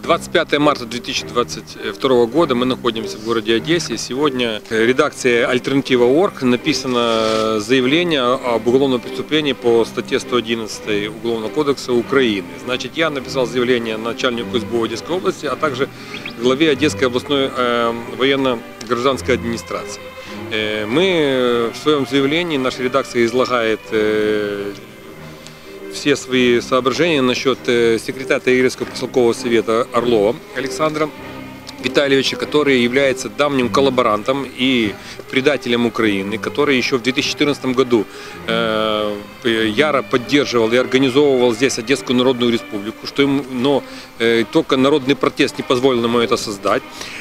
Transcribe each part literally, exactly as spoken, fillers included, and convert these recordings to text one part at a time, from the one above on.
двадцать пятое марта две тысячи двадцать второго года мы находимся в городе Одессе. Сегодня редакция Альтернатива точка орг написано заявление об уголовном преступлении по статье сто одиннадцать Уголовного кодекса Украины. Значит, я написал заявление начальнику эс бэ у Одесской области, а также главе Одесской областной э, военно-гражданской администрации. Э, мы в своем заявлении, наша редакция излагает э, все свои соображения насчет секретаря Таирского поселкового совета Орлова Александра Витальевича, который является давним коллаборантом и предателем Украины, который еще в две тысячи четырнадцатом году э, яро поддерживал и организовывал здесь Одесскую Народную Республику, что ему, но э, только народный протест не позволил ему это создать.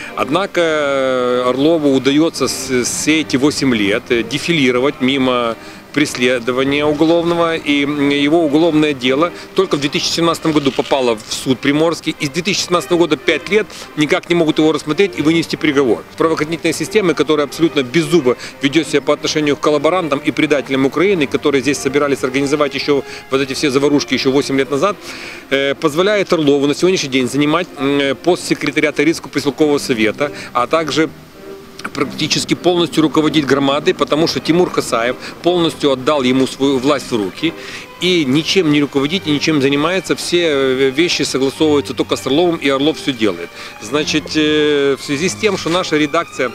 Однако Орлову удается все эти восемь лет дефилировать мимо преследования уголовного, и его уголовное дело только в две тысячи семнадцатом году попало в суд Приморский, и с две тысячи семнадцатого года пять лет никак не могут его рассмотреть и вынести приговор. Правоохранительная система, которая абсолютно беззубо ведет себя по отношению к коллаборантам и предателям Украины, которые здесь собирались организовать еще вот эти все заварушки еще восемь лет назад, позволяет Орлову на сегодняшний день занимать пост секретаря Таирского поселкового совета, а также практически полностью руководить громадой, потому что Тимур Хасаев полностью отдал ему свою власть в руки и ничем не руководит и ничем занимается, все вещи согласовываются только с Орловым, и Орлов все делает. Значит, в связи с тем, что наша редакция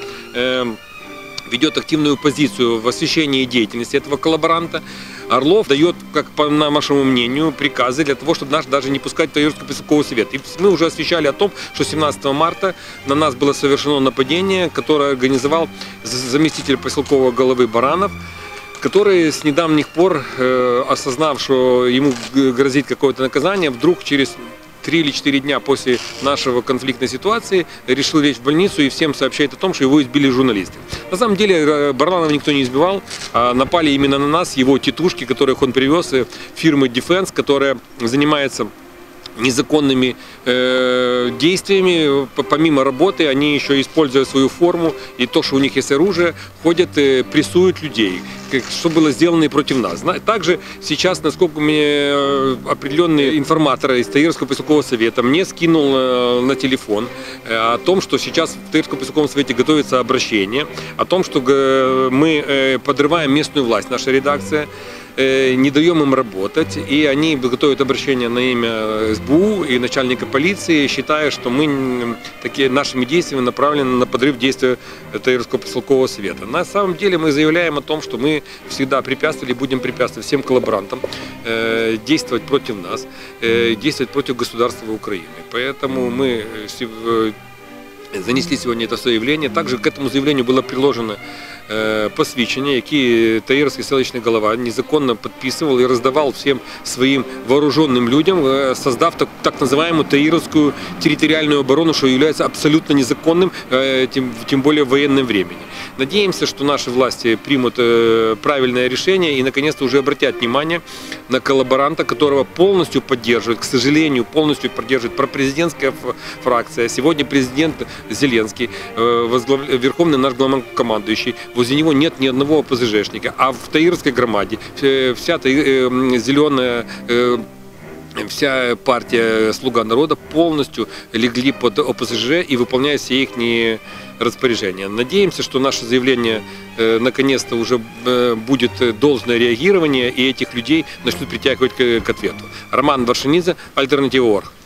ведет активную позицию в освещении деятельности этого коллаборанта, Орлов дает, как по нашему мнению, приказы для того, чтобы нас даже не пускать в Таирский поселковый совет. И мы уже освещали о том, что семнадцатого марта на нас было совершено нападение, которое организовал заместитель поселкового головы Баранов, который с недавних пор, осознав, что ему грозит какое-то наказание, вдруг через три или четыре дня после нашего конфликтной ситуации решил лечь в больницу и всем сообщает о том, что его избили журналисты. На самом деле Баранова никто не избивал, а напали именно на нас, его тетушки, которых он привез, фирмы Defense, которая занимается незаконными э, действиями. Помимо работы, они еще, используя свою форму и то, что у них есть оружие, ходят, э, прессуют людей, что было сделано и против нас. Также сейчас, насколько мне определенный информатор из Таирского поселкового совета мне скинул э, на телефон э, о том, что сейчас в Таирском поселковом совете готовится обращение, о том, что э, мы э, подрываем местную власть, наша редакция, не даем им работать, и они готовят обращение на имя эс бэ у и начальника полиции, считая, что мы такие, нашими действиями направлены на подрыв действия Таирского поселкового совета. На самом деле мы заявляем о том, что мы всегда препятствовали и будем препятствовать всем коллаборантам э, действовать против нас, э, действовать против государства Украины. Поэтому мы э, занесли сегодня это заявление. Также к этому заявлению было приложено посвідчення, які Таирский селищный голова незаконно подписывал и раздавал всем своим вооруженным людям, создав так, так называемую Таирскую территориальную оборону, что является абсолютно незаконным, тем, тем более в военном времени. Надеемся, что наши власти примут правильное решение и наконец-то уже обратят внимание на коллаборанта, которого полностью поддерживает, к сожалению, полностью поддерживает пропрезидентская фракция. Сегодня президент Зеленский, верховный наш главнокомандующий, возле него нет ни одного ОПЗЖшника, а в Таирской громаде вся зеленая, вся партия «Слуга народа» полностью легли под ОПЗЖ и выполняют все их распоряжения. Надеемся, что наше заявление наконец-то уже будет должное реагирование, и этих людей начнут притягивать к ответу. Роман Варшинидзе, Альтернатива точка орг.